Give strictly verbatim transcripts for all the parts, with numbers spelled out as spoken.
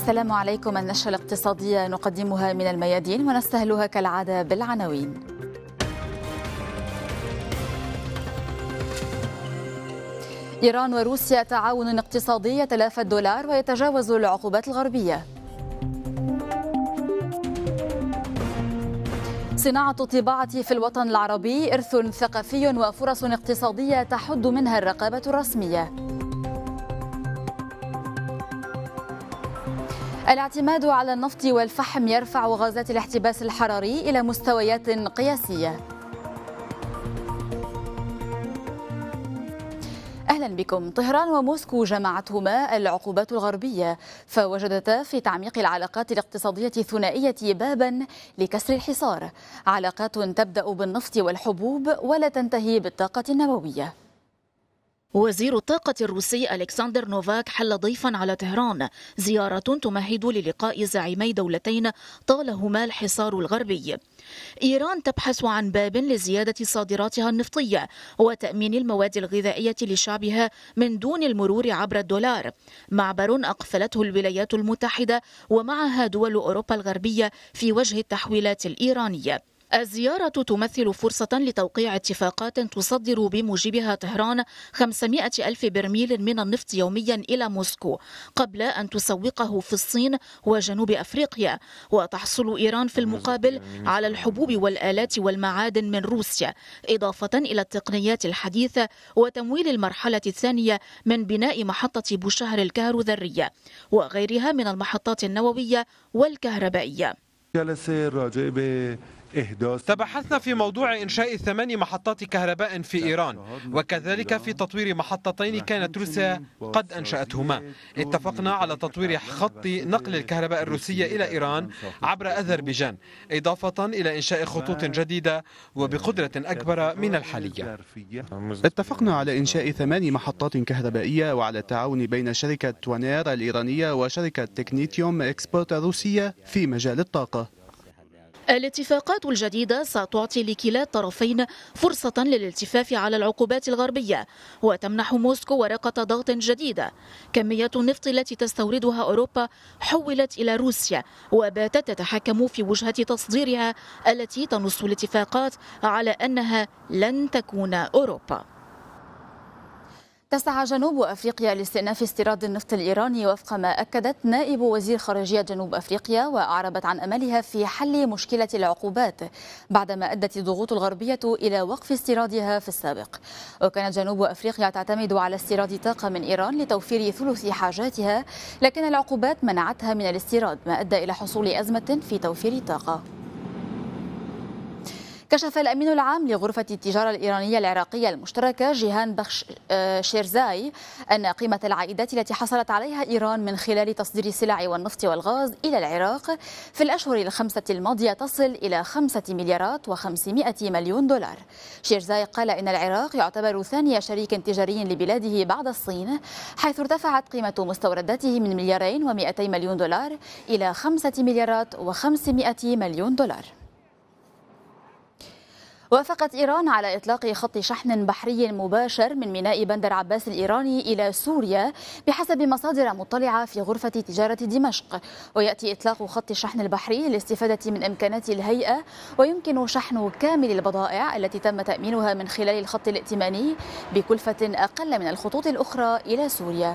السلام عليكم. النشرة الاقتصادية نقدمها من الميادين ونستهلها كالعادة بالعناوين. إيران وروسيا تعاون اقتصادي يتلافى الدولار ويتجاوز العقوبات الغربية. صناعة الطباعة في الوطن العربي إرث ثقافي وفرص اقتصادية تحد منها الرقابة الرسمية. الاعتماد على النفط والفحم يرفع غازات الاحتباس الحراري إلى مستويات قياسية. أهلا بكم. طهران وموسكو جمعتهما العقوبات الغربية، فوجدتا في تعميق العلاقات الاقتصادية الثنائية بابا لكسر الحصار، علاقات تبدأ بالنفط والحبوب ولا تنتهي بالطاقة النووية. وزير الطاقة الروسي ألكسندر نوفاك حل ضيفا على طهران، زيارة تمهد للقاء زعيمي دولتين طالهما الحصار الغربي. إيران تبحث عن باب لزيادة صادراتها النفطية وتأمين المواد الغذائية لشعبها من دون المرور عبر الدولار، معبر أقفلته الولايات المتحدة ومعها دول أوروبا الغربية في وجه التحويلات الإيرانية. الزيارة تمثل فرصة لتوقيع اتفاقات تصدر بموجبها طهران خمسمائة ألف برميل من النفط يوميا إلى موسكو قبل أن تسوقه في الصين وجنوب أفريقيا، وتحصل إيران في المقابل على الحبوب والآلات والمعادن من روسيا، إضافة إلى التقنيات الحديثة وتمويل المرحلة الثانية من بناء محطة بوشهر الكهروذرية وغيرها من المحطات النووية والكهربائية. تبحثنا في موضوع إنشاء ثمان محطات كهرباء في إيران، وكذلك في تطوير محطتين كانت روسيا قد أنشأتهما. اتفقنا على تطوير خط نقل الكهرباء الروسية إلى إيران عبر أذربيجان، إضافة إلى إنشاء خطوط جديدة وبقدرة أكبر من الحالية. اتفقنا على إنشاء ثمان محطات كهربائية وعلى التعاون بين شركة توانير الإيرانية وشركة تكنيتيوم إكسبورت الروسية في مجال الطاقة. الاتفاقات الجديدة ستعطي لكلا الطرفين فرصة للالتفاف على العقوبات الغربية وتمنح موسكو ورقة ضغط جديدة. كمية النفط التي تستوردها أوروبا حولت إلى روسيا وباتت تتحكم في وجهة تصديرها التي تنص الاتفاقات على أنها لن تكون أوروبا. تسعى جنوب أفريقيا لاستئناف استيراد النفط الإيراني وفق ما أكدت نائب وزير خارجية جنوب أفريقيا، وأعربت عن أملها في حل مشكلة العقوبات بعدما أدت الضغوط الغربية إلى وقف استيرادها في السابق. وكانت جنوب أفريقيا تعتمد على استيراد طاقة من إيران لتوفير ثلث حاجاتها، لكن العقوبات منعتها من الاستيراد ما أدى إلى حصول أزمة في توفير الطاقة. كشف الأمين العام لغرفة التجارة الإيرانية العراقية المشتركة جيهان بخش شيرزاي أن قيمة العائدات التي حصلت عليها إيران من خلال تصدير السلع والنفط والغاز إلى العراق في الأشهر الخمسة الماضية تصل إلى خمسة مليارات وخمسمائة مليون دولار. شيرزاي قال إن العراق يعتبر ثاني شريك تجاري لبلاده بعد الصين، حيث ارتفعت قيمة مستورداته من مليارين ومئتي مليون دولار إلى خمسة مليارات وخمسمائة مليون دولار. وافقت إيران على إطلاق خط شحن بحري مباشر من ميناء بندر عباس الإيراني إلى سوريا بحسب مصادر مطلعة في غرفة تجارة دمشق. ويأتي إطلاق خط الشحن البحري للاستفادة من إمكانات الهيئة، ويمكن شحن كامل البضائع التي تم تأمينها من خلال الخط الائتماني بكلفة أقل من الخطوط الأخرى إلى سوريا.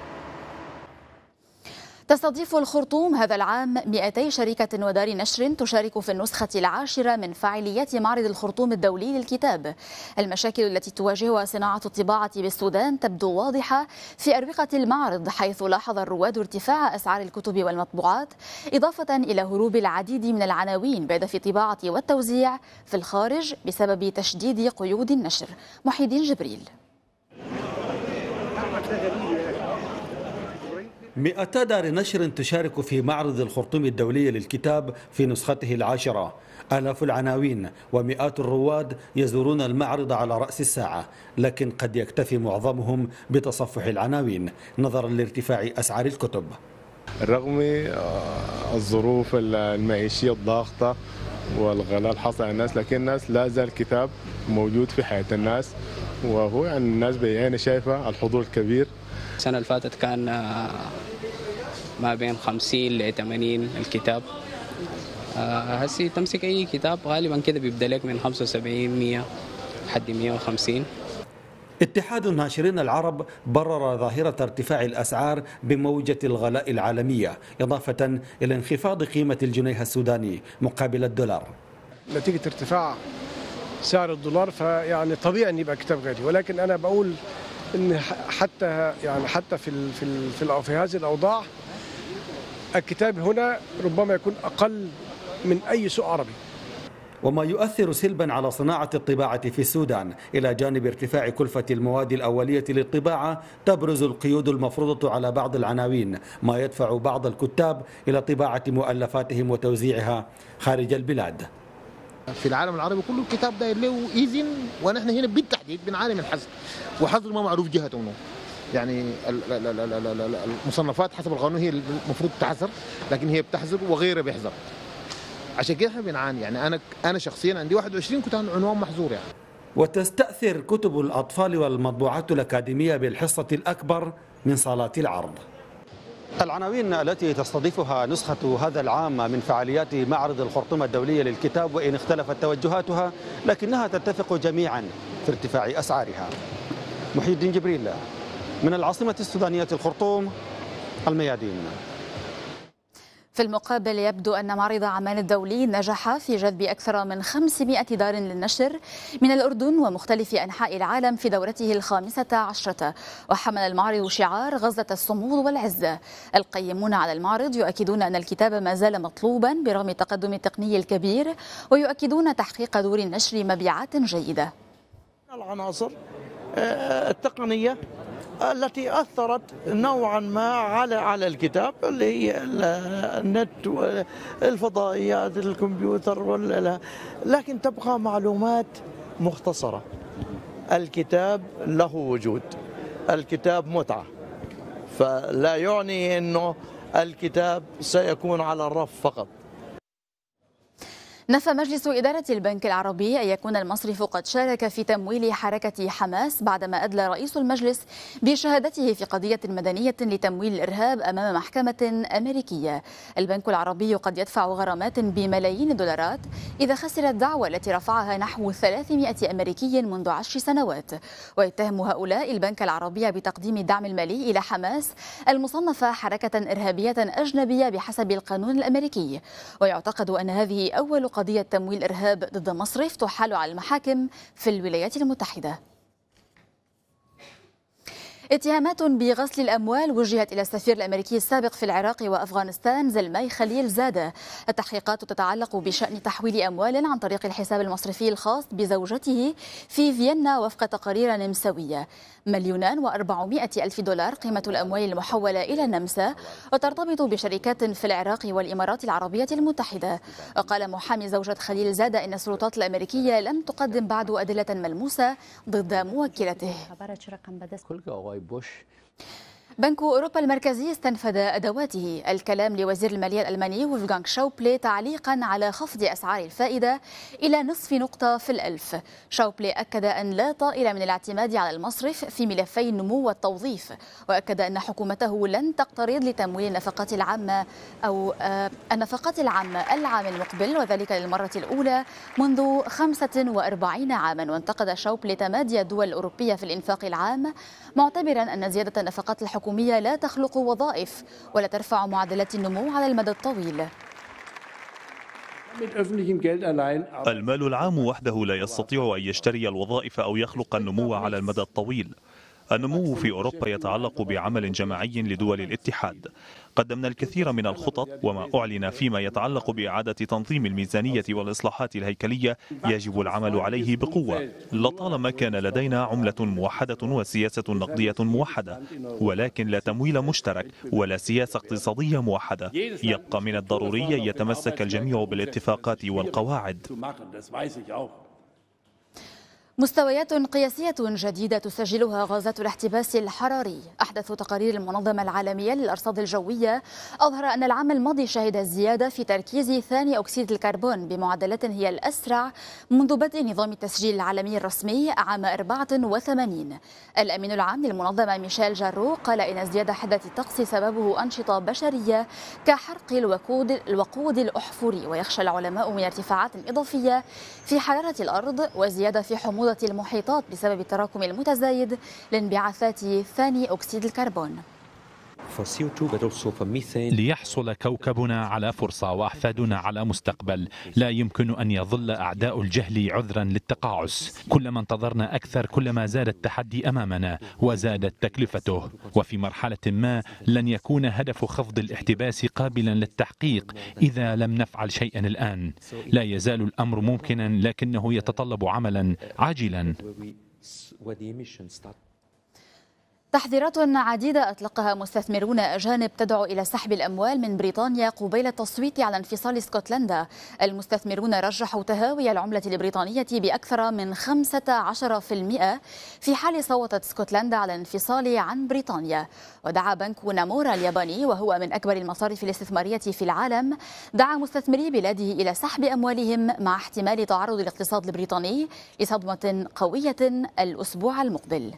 تستضيف الخرطوم هذا العام مئتي شركة ودار نشر تشارك في النسخة العاشرة من فعاليات معرض الخرطوم الدولي للكتاب. المشاكل التي تواجهها صناعة الطباعة بالسودان تبدو واضحة في أروقة المعرض، حيث لاحظ الرواد ارتفاع أسعار الكتب والمطبوعات، إضافة إلى هروب العديد من العناوين بهدف الطباعة والتوزيع في الخارج بسبب تشديد قيود النشر. محي الدين جبريل. مئتا دار نشر تشارك في معرض الخرطوم الدولي للكتاب في نسخته العاشرة. آلاف العناوين ومئات الرواد يزورون المعرض على رأس الساعة، لكن قد يكتفي معظمهم بتصفح العناوين نظرا لارتفاع أسعار الكتب. رغم الظروف المعيشية الضاغطة والغلاء الحاصل على الناس، لكن الناس لا زال الكتاب موجود في حياة الناس، وهو يعني الناس بعينها شايفة الحضور الكبير. السنة اللي فاتت كان ما بين خمسين ل ثمانين الكتاب. هسي تمسك أي كتاب غالبا كده بيبدأ لك من خمسة وسبعين مية لحد مية وخمسين. اتحاد الناشرين العرب برر ظاهرة ارتفاع الأسعار بموجة الغلاء العالمية إضافة إلى انخفاض قيمة الجنيه السوداني مقابل الدولار. نتيجة ارتفاع سعر الدولار فيعني طبيعي أن يبقى كتاب غالي، ولكن أنا بقول إن حتى يعني حتى في ال في ال في, ال في هذه الأوضاع الكتاب هنا ربما يكون أقل من أي سوق عربي. وما يؤثر سلبا على صناعة الطباعة في السودان إلى جانب ارتفاع كلفة المواد الأولية للطباعة، تبرز القيود المفروضة على بعض العناوين، ما يدفع بعض الكتاب إلى طباعة مؤلفاتهم وتوزيعها خارج البلاد. في العالم العربي كله الكتاب داير له إذن، ونحن هنا بالتحديد بنعاني من حظر، وحظر ما معروف جهته منه. يعني المصنفات حسب القانون هي المفروض تحظر، لكن هي بتحظر وغيرها بيحظر. عشان كده احنا بنعاني. يعني انا انا شخصيا عندي واحد وعشرين كتاب عنوان محظور يعني. وتستأثر كتب الأطفال والمطبوعات الأكاديمية بالحصة الأكبر من صالات العرض. العناوين التي تستضيفها نسخة هذا العام من فعاليات معرض الخرطوم الدولي للكتاب، وإن اختلفت توجهاتها لكنها تتفق جميعا في ارتفاع أسعارها. محي الدين جبريل من العاصمة السودانية الخرطوم، الميادين. في المقابل يبدو أن معرض عمان الدولي نجح في جذب أكثر من خمسمائة دار للنشر من الأردن ومختلف أنحاء العالم في دورته الخامسة عشرة، وحمل المعرض شعار غزة الصمود والعزة. القيمون على المعرض يؤكدون أن الكتاب ما زال مطلوبا برغم التقدم التقني الكبير، ويؤكدون تحقيق دور النشر مبيعات جيدة. العناصر التقنية التي أثرت نوعا ما على على الكتاب اللي هي النت والفضائيات الكمبيوتر، لكن تبقى معلومات مختصرة. الكتاب له وجود، الكتاب متعة، فلا يعني أنه الكتاب سيكون على الرف فقط. نفى مجلس إدارة البنك العربي أن يكون المصرف قد شارك في تمويل حركة حماس بعدما أدلى رئيس المجلس بشهادته في قضية مدنية لتمويل الإرهاب أمام محكمة أمريكية. البنك العربي قد يدفع غرامات بملايين الدولارات إذا خسر الدعوى التي رفعها نحو ثلاثمائة أمريكي منذ عشر سنوات. ويتهم هؤلاء البنك العربي بتقديم الدعم المالي إلى حماس المصنفة حركة إرهابية أجنبية بحسب القانون الأمريكي. ويعتقد أن هذه أول قضية تمويل إرهاب ضد مصرف تحال على المحاكم في الولايات المتحدة. اتهامات بغسل الأموال وجهت إلى السفير الأمريكي السابق في العراق وأفغانستان زلماي خليل زادة. التحقيقات تتعلق بشأن تحويل أموال عن طريق الحساب المصرفي الخاص بزوجته في فيينا وفق تقارير نمساوية. مليونان وأربعمائة ألف دولار قيمة الأموال المحولة إلى النمسا، وترتبط بشركات في العراق والإمارات العربية المتحدة. وقال محامي زوجة خليل زادة إن السلطات الأمريكية لم تقدم بعد أدلة ملموسة ضد موكلته. بنك أوروبا المركزي استنفذ أدواته. الكلام لوزير المالية الألماني وولفغانغ شاوبلي تعليقا على خفض أسعار الفائدة إلى نصف نقطة في الألف. شاوبلي أكد أن لا طائل من الاعتماد على المصرف في ملفي النمو والتوظيف، وأكد أن حكومته لن تقترض لتمويل النفقات العامة أو النفقات العامة العام المقبل، وذلك للمرة الأولى منذ خمسة وأربعين عاما. وانتقد شاوبلي تمادي الدول الأوروبية في الإنفاق العام، معتبرا أن زيادة النفقات الحكومية الحكومية لا تخلق وظائف ولا ترفع معدلات النمو على المدى الطويل. المال العام وحده لا يستطيع أن يشتري الوظائف أو يخلق النمو على المدى الطويل. النمو في أوروبا يتعلق بعمل جماعي لدول الاتحاد. قدمنا الكثير من الخطط، وما أعلن فيما يتعلق بإعادة تنظيم الميزانية والإصلاحات الهيكلية يجب العمل عليه بقوة. لطالما كان لدينا عملة موحدة وسياسة نقدية موحدة، ولكن لا تمويل مشترك ولا سياسة اقتصادية موحدة. يبقى من الضروري أن يتمسك الجميع بالاتفاقات والقواعد. مستويات قياسية جديدة تسجلها غازات الاحتباس الحراري. أحدث تقارير المنظمة العالمية للأرصاد الجوية أظهر أن العام الماضي شهد زيادة في تركيز ثاني أكسيد الكربون بمعدلات هي الأسرع منذ بدء نظام التسجيل العالمي الرسمي عام أربعة وثمانين. الأمين العام للمنظمة ميشيل جارو قال إن ازدياد حدة الطقس سببه أنشطة بشرية كحرق الوقود الوقود الأحفوري، ويخشى العلماء من ارتفاعات إضافية في حرارة الأرض وزيادة في حموضة المحيطات بسبب التراكم المتزايد لانبعاثات ثاني أكسيد الكربون. ليحصل كوكبنا على فرصة وأحفادنا على مستقبل، لا يمكن أن يظل أعداء الجهل عذرا للتقاعس. كلما انتظرنا أكثر كلما زاد التحدي أمامنا وزادت تكلفته، وفي مرحلة ما لن يكون هدف خفض الاحتباس قابلا للتحقيق إذا لم نفعل شيئا الآن. لا يزال الأمر ممكنا لكنه يتطلب عملا عاجلا. تحذيرات عديدة أطلقها مستثمرون أجانب تدعو إلى سحب الأموال من بريطانيا قبيل التصويت على انفصال اسكتلندا. المستثمرون رجحوا تهاوي العملة البريطانية بأكثر من خمسة عشر بالمئة في حال صوتت اسكتلندا على الانفصال عن بريطانيا. ودعا بنك نامورا الياباني وهو من أكبر المصارف الاستثمارية في العالم دعا مستثمري بلاده إلى سحب أموالهم مع احتمال تعرض الاقتصاد البريطاني لصدمة قوية الأسبوع المقبل.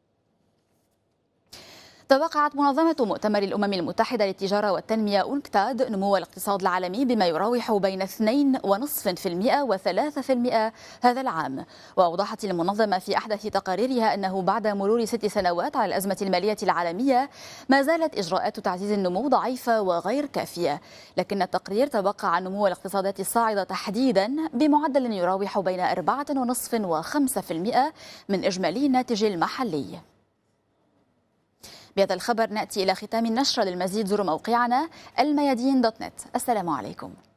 توقعت منظمة مؤتمر الأمم المتحدة للتجارة والتنمية أونكتاد نمو الاقتصاد العالمي بما يراوح بين اثنين فاصلة خمسة بالمئة وثلاثة بالمئة هذا العام. وأوضحت المنظمة في أحدث تقاريرها أنه بعد مرور ست سنوات على الأزمة المالية العالمية ما زالت إجراءات تعزيز النمو ضعيفة وغير كافية، لكن التقرير توقع نمو الاقتصادات الصاعدة تحديدا بمعدل يراوح بين أربعة فاصلة خمسة وخمسة بالمئة من إجمالي الناتج المحلي. بهذا الخبر نأتي إلى ختام النشرة. للمزيد زوروا موقعنا الميادين دوت نت. السلام عليكم.